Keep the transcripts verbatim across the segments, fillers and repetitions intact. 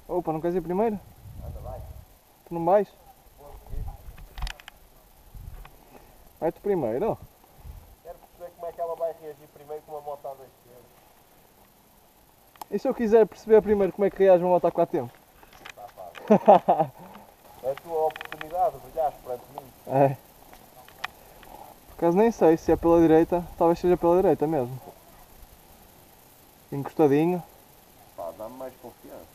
Opa, não queres ir primeiro? Anda, vai. Tu não vais? Vai tu primeiro. Quero perceber como é que ela vai reagir primeiro com uma moto à esquerda. E se eu quiser perceber primeiro como é que reage uma moto a quatro tempos? Está fácil. É a tua oportunidade de brilhares perante mim. É. Por acaso nem sei se é pela direita, talvez seja pela direita mesmo. Encostadinho. Pá, dá-me mais confiança.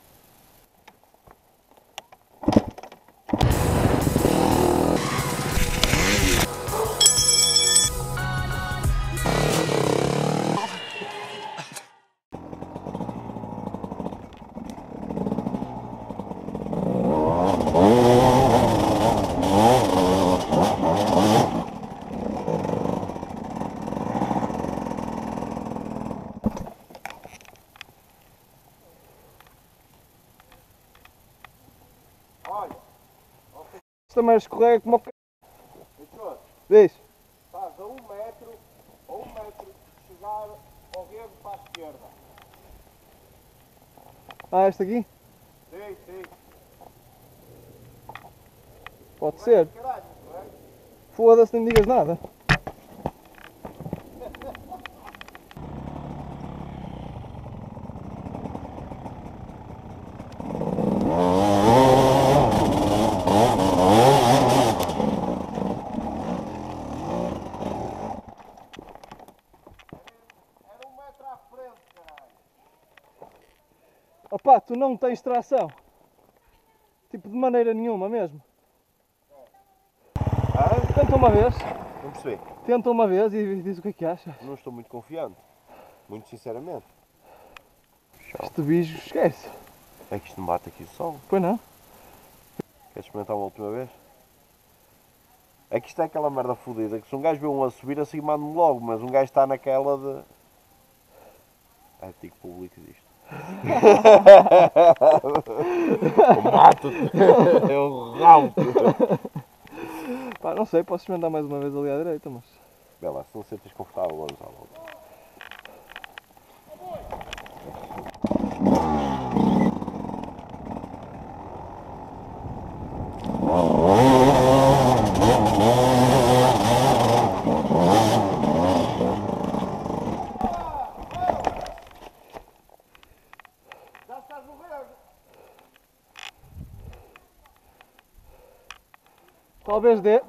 Olha, Isto também escorrega como o c... Heitor, Diz. estás a um metro, a um metro de chegar ao rego para a esquerda. Ah, este aqui? Sim, sim. Pode ser. Caralho, correto? Foda-se, nem digas nada. Era um metro à frente, caralho. Opa, tu não tens tração. Tipo, de maneira nenhuma mesmo. Ah? Tenta uma vez. Não percebi. Tenta uma vez e diz o que é que achas. Não estou muito confiante. Muito sinceramente. Este bicho, esquece. É que isto me bate aqui o sol. Pois não? Queres experimentar uma última vez? É que isto é aquela merda fodida que se um gajo vê um a subir assim manda-me logo, mas um gajo está naquela de... É tico público disto. Eu mato-te. Eu ralo-te. Pá, não sei, posso experimentar mais uma vez ali à direita, mas... Vê lá, se não sentes confortável, vamos à volta. Já estás no rego. Talvez dê.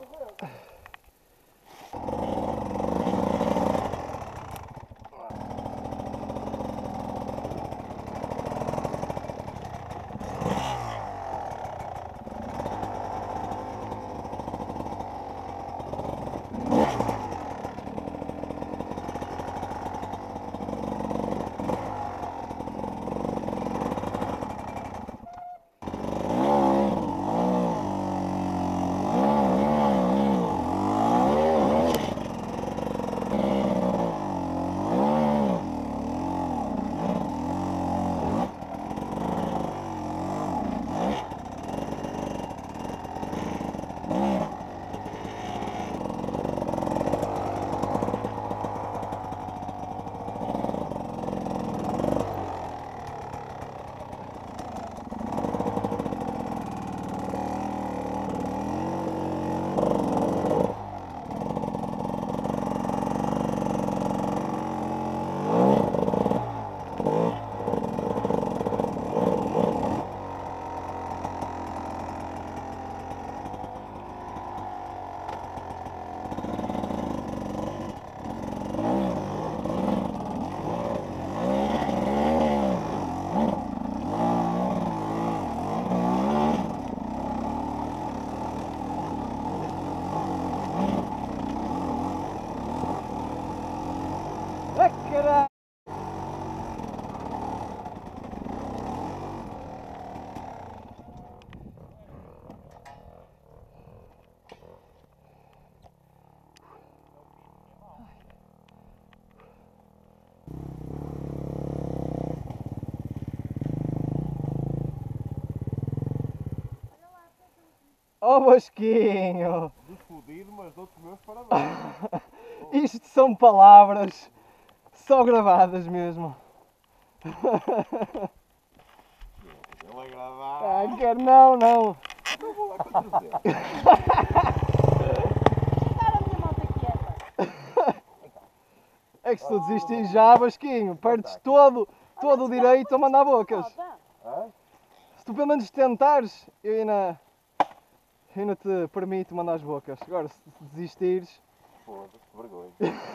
Ah, caralho! Ó oh, Bosquinho! De fodido, mas dou-te meus parabéns. Isto são palavras só gravadas mesmo. Ele a gravar. Ah, quero não, não. Eu vou lá com a trezentos. Deixar a minha moto quieta. É que se tu desistir já, Vasquinho, perdes todo, todo o direito a mandar bocas. Hã? Se tu pelo menos tentares, eu ainda, eu ainda te permito mandar as bocas. Agora, se desistires... Foda-se, que vergonha.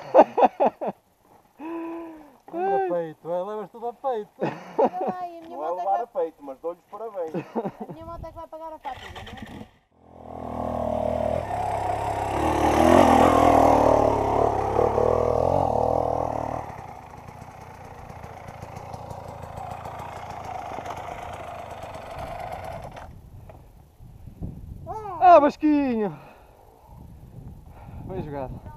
Leva a peito, é, levas tudo a peito. Olha lá, e a minha Não é moto é que levar vai, a peito, mas dou-lhes parabéns. a minha moto é que vai pagar a fatura, não é? Ah, Vasquinho! Bem jogado.